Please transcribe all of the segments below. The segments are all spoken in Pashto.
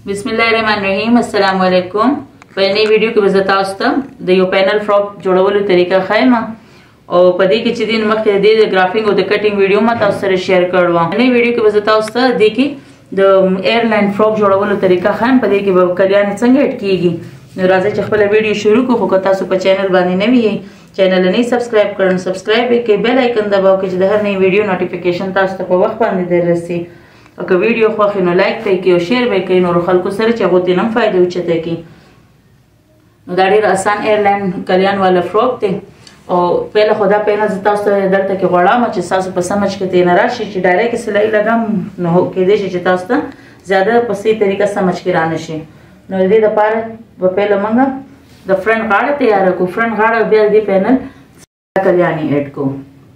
बिस्मिल्लाहिर्रहमानिर्रहीम अस्सलाम वालेकुम। په نئی ویډیو کې به تاسو ته د یو پینل فراک جوړولو طریقه ښایم او په دې کې چې دین مخکې د ګرافینګ او د کټینګ ویډیو ما تاسو سره شیر کړم. نئی ویډیو کې به تاسو ته د کې د ایرلاین فراک جوړولو طریقه ښایم. په دې کې به کلیان څنګه اډ کیږي. نو راځئ چې خپل ویډیو شروع کړو. خو که تاسو په چینل باندې نوی یې چینل نه سبسکرایب کړئ، سبسکرایب کړئ، بیل آیکن دباو چې د هر نئی ویډیو نوټیفیکیشن تاسو ته په وخت باندې دررسي. او که ویډیو خوښ نو لایک کړئ او شیر وکړئ نور خلکو سره چې هغه تنم فائدہ وچته کی. نو دا ډیر آسان ایرلاین کلیان والا فراک دی او پهله خدا پهله زه تاسو ته درته کې غواړم چې تاسو په سمجھ کې تین راشي چې ډایرکټ سلای لګم نو کې دې چې تاسو ته زیاده په سي طریقه سمجھ کې رانه شي. نو دې لپاره په پهله موږ د فرنٹ غاړه تیار کو. فرنٹ غاړه بیا دې پینل کلیانی اډ کو.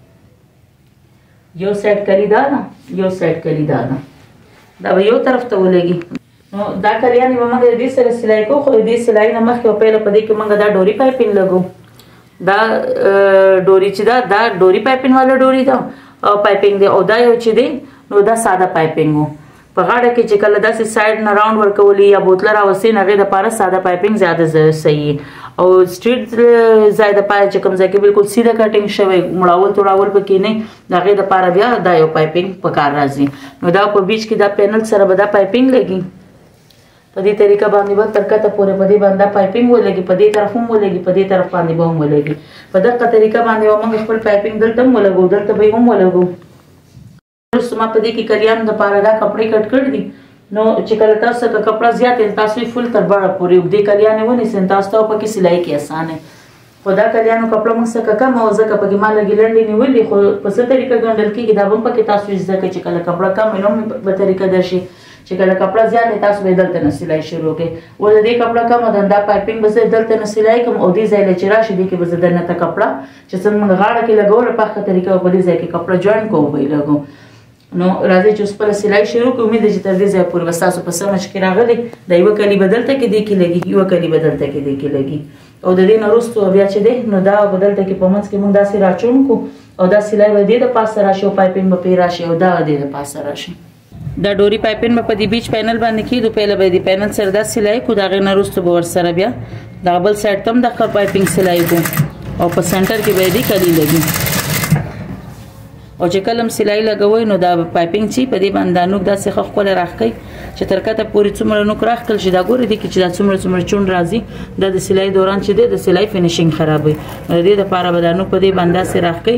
یو سیټ کلی دا یو سیټ کلی دا دا یو طرف ته ولګي. نو دا کلیانی موږ دې سره سلای کو. خو دې سلای نه مخکې پهله په دې کې موږ دا ډوري پایپینګ لګو. دا ډوري چې دا ډوري پایپینګ والا ډوري دا او پایپینګ دی او دا یو چې دی نو دا ساده پایپینګ وو. په غاړه کې چې کله داسې سایډ نه راوند ورکولي یا بوتل راوستي هغې دپاره ساده پایپینګ زیاده صحیح او سټریټ ځای دپاره چې کوم ځای کې بالکل سیده کټینګ شوی مړاول توړاول پکې نه د هغې دپاره بیا دا یو پایپینګ په کار راځي. نو دا په بیچ کې دا پینل سره به دا پایپینګ لګي. په دې طریقه باندې به تر کته پورې په دې باندې پایپینګ ولګي، په دې طرف هم ولګي، په دې طرف باندې به هم ولګي. په دغه طریقه باندې موږ خپل پایپینګ دلته هم ولګو، دلته به هم ولګو. وروسته ما په دې کې کلیانو دپاره دا کپړې کټ کړي دي. نو چې کله تاسو که کپړه زیات تاسو یې فل تر بړه پورې اوږدې کلیانې ونیسئ تاسو ته پکې سلای کې اسانه. خو دا کلیانو کپړه موږ څخه کم او ځکه پکې ما لږې لنډې نیولې خو په څه طریقه ګنډل کېږي دا به هم پکې تاسو زده کړئ چې کله کپړه کم وي نو به طریقه درشي. چې کله کپړه زیات تاسو به دلته نه سلای شروع کړئ. ولې دې کپړه کم ده دا پایپینګ به زه دلته نه سلای کوم او دې ځای له چې راشي دې کې به زه درنه ته کپړه چې څنګه موږ غاړه کې لګوله په ښه طریقه په دې ځای کې کپړه جوین کوو به یې لګو. نو راځئ چې اوس خپله سلای شروع کړو. امید ده چې تر دې ځایه پورې به ستاسو په سمجھ کې راغلی. دا یوه کلي به دلته کې دې کې لګي، یوه کلي به دلته کې دې کې لګي او د دې نه وروستو بیا چې دی نو دا به دلته کې په منځ کې موږ داسې راچون کړو او دا سلای به دې د پاسه راشي او پایپینګ به پرې راشي او دا دې د پاسه راشي. دا ډوري پایپینګ به په دې بیچ پینل باندې کېږدو. پهله به دې پینل سره دا سلای کړو، د هغې نه وروستو به ورسره بیا دغه بل سایډ ته هم دغه پایپینګ سلای کړو او په سنټر کې به دې کلي لګي. او چې کله هم سلای لګوئ نو دا پایپینګ چې په دې باندې دا نوک داسې ښه ښکلی راښکئ چې تر کته پورې څومره نوک راښکل شي. دا ګورئ دې کې چې دا څومره چونډ راځي دا د سلای دوران چې دی د سلای فینیشینګ خرابوي. نو د دې دپاره به دا نوک په دې باندې داسې راښکئ.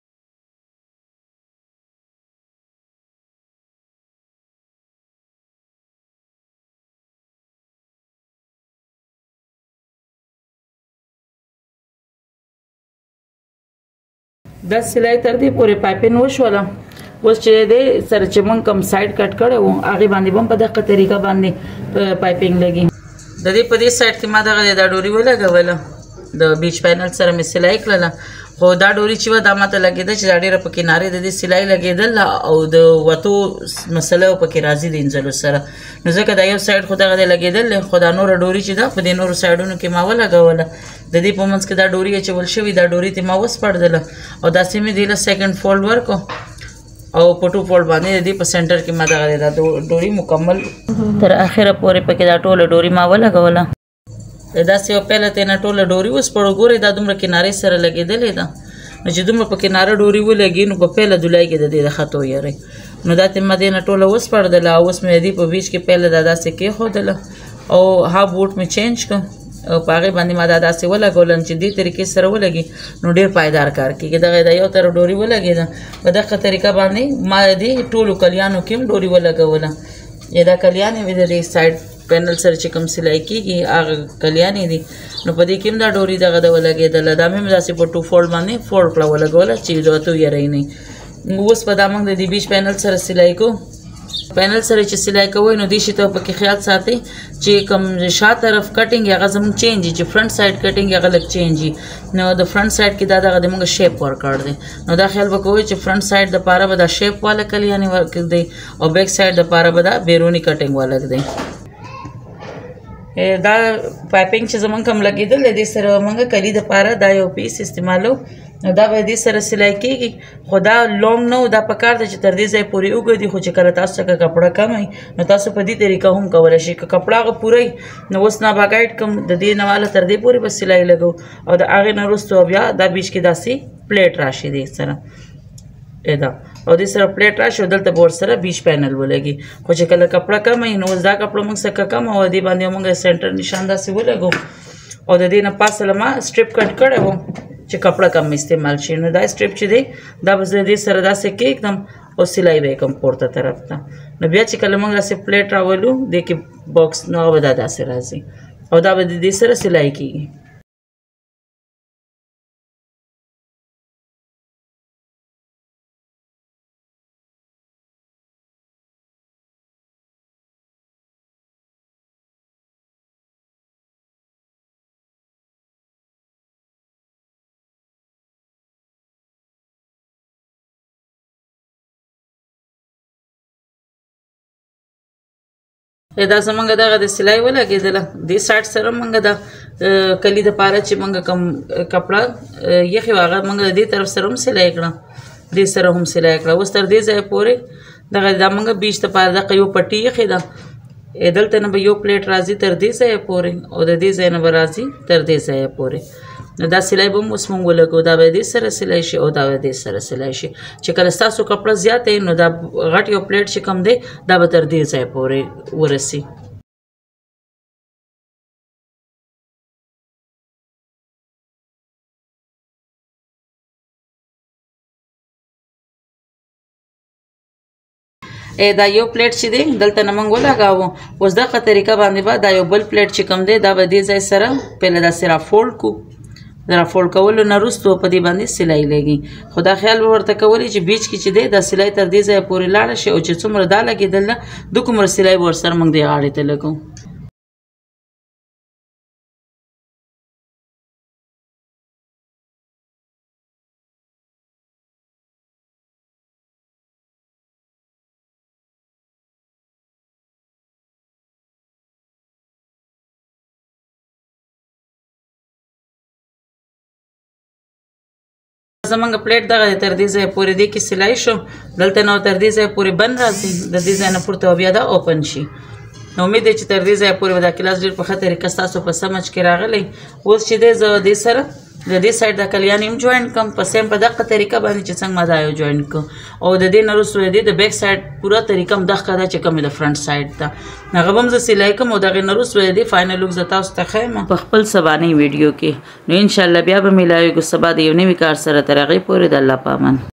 دا سلای تر دې پورې پایپینګ وشوله. اوس چې دی سره چې موږ کوم سایډ کټ کړی و هغې باندې به هم په دغه طریقه باندې پایپینګ لګي. د دې په دې سایډ کې ما دغه دا ډوري ولګوله، د بیچ پینل سره مې سلای کړله. خو دا ډوري چې وه دا ماته لګېده چې دا ډېره په کنارې د دې سلای لګېدل او د وتو مسله پکې راځي د انځلو سره. نو ځکه دا یو سایډ خو دغه دی لګېدل خو دا نوره ډوري چې ده په دې نورو سایډونو کې ما ولګوله. د دې په منځ کې دا ډوري اچول شوي، دا ډوري ته ما وسپړدله او داسې مې دې له سیکنډ فولډ ورکړو او په ټو فولډ باندې د دې په سنټر کې ما دغه دا ډوري مکمل تر اخره پورې پکې دا ټوله ډوري ما ولګوله. داسې یو پهله ته نه ټوله ډوري وسپړو. ګورئ دا دومره کنارې سره لګېدلې ده. نو چې دومره په کناره ډوري ولګي نو په پهله دولای کې د دې د خط ویری. نو دا ته ما دې نه ټوله وسپړدله او اوس مې دې په بیچ کې پهله دا داسې کېښودله او هاف بوټ مې چینج کړ او په هغې باندې ما دا داسې ولګولم چې دې طریقې سره ولګي نو ډېر پایدار کار کېږي. دغه د یو طرف ډوري ولګېده په دغه طریقه باندې ما دې ټولو کلیانو کې هم ډوري ولګوله. یا دا کلیانې مې د دې سایډ پینل سره چې کوم سلای کېږي هغه کلیانې دي نو په دې کې هم دا ډوري دغه د ولګېدله. دا مې هم داسې په ټو فولډ باندې فولډ کړه ولګوله چې وته ویری نه. اوس په دا موږ د دې بیچ پینل سره سلای کوو. پینل سره چې سلای کوئ نو دې شي ته پکې خیال ساتئ چې کوم شا طرف کټینګ هغه زموږ چینج وي، چې فرنٹ سایډ کټینګ هغه لږ چینج وي. نو د فرنٹ سایډ کې دا دغه د موږ شیپ ورکړ دی. نو دا خیال به کوئ چې فرنٹ سایډ دپاره به دا شیپ والا کلیانې ورکړي او بیک سایډ دپاره به دا بیروني کټینګ والا دی. دا پایپینګ چې زمونږ کوم لګېدل دی دې سره موږ کلي دپاره دا یو پیس استعمالو. نو دا به دې سره سلای کېږي خو دا لونګ نه و دا پکار ده چې تر دې ځای پورې وګرځي خو چې کله تاسو څخه کپړه کم وي نو تاسو په دې طریقه هم کولی شئ که کپړه هغه پوره نو اوس نه به ګایډ کوم د دې نه واله تر دې پورې به سلای لګو او د هغې نه وروسته بیا دا بیچ کې داسې پلیټ راشي دې سره دا او دې سره پلیټ راشي او دلته به ورسره بیچ پینل ولګي خو چې کله کپړه کم وي نو اوس دا کپړه موږ څخه کم او دې باندې موږ سینټر نشان داسې ولګو او د دې نه پاسه له ما سټریپ کټ کړی و چې کپړه کم استعمال شي نو دا سټریپ چې دی دا به زه دې سره داسې کېږدم او سلای به یې کوم پورته طرف ته نو بیا چې کله موږ داسې پلیټ راولو دې کې باکس نو هغه به دا داسې راځي او دا به د دې سره سلای کېږي دا زمونږ دغه د سلای ولګېدله دې سایډ سره مونږ د کلي دپاره چې مونږ کوم کپړه یخې وه هغه مونږ د دې طرف سره هم سلای کړه دې سره هم سلای کړه اوس تر دې ځایه پورې دغه دا مونږ بیچ دپاره دغه یو پټي یخې ده دلته نه به یو پلیټ راځي تر دې ځایه پورې او د دې ځای نه به راځي تر دې ځایه پورې نو دا سلای به هم اوس مونږ ولګو دا به دې سره سلای شي او دا به دې سره سلای شي چې کله ستاسو کپړه زیاته وي نو دا غټ یو پلیټ چې کوم دی دا به تر دې ځای پورې ورسي دا یو پلیټ چې دی دلته نه موږ ولګاوو اوس دغه طریقه باندې به دا یو بل پلیټ چې کوم دی دا به دې ځای سره پهله داسې رافولډ کړو د رافولډ کولو نه وروسته په دې باندې سلای لګي خو دا خیال به ورته کولی چې بیچ کې چې دی دا سلای تر دې ځایه پورې لاړه شي او چې څومره دا لګېدل ده دومره سلای به ورسره موږ دې غاړې ته لګو زمونږ پلیټ دغه تر دې ځایه پورې دې کې سلای شو دلته نه تر دې ځایه پورې بند راځي د دې ځای نه پورته بیا دا اوپن شي نو امید دی چې تر دې ځایه پورې به دا کلاس ډېر په ښه طریقه ستاسو په سمجھ کې راغلی اوس چې دی زه دې سره د دې سایډ د کلیان هم جوین کړم په سیم په دغه طریقه باندې چې څنګه ما دا یو جوین کړو او د دې نه وروسته د دې د بیک سایډ پوره طریقه هم دغه ده چې کوم د فرنټ سایډ ده هغه به هم زه سلای کړم او د هغې نه وروسته د دې فاینل لوک زه تاسو ته ښیم په خپل سبانۍ ویډیو کې نو انشاءالله بیا به میلاویږو سبا د یو نوي کار سره تر هغې پورې د الله په امان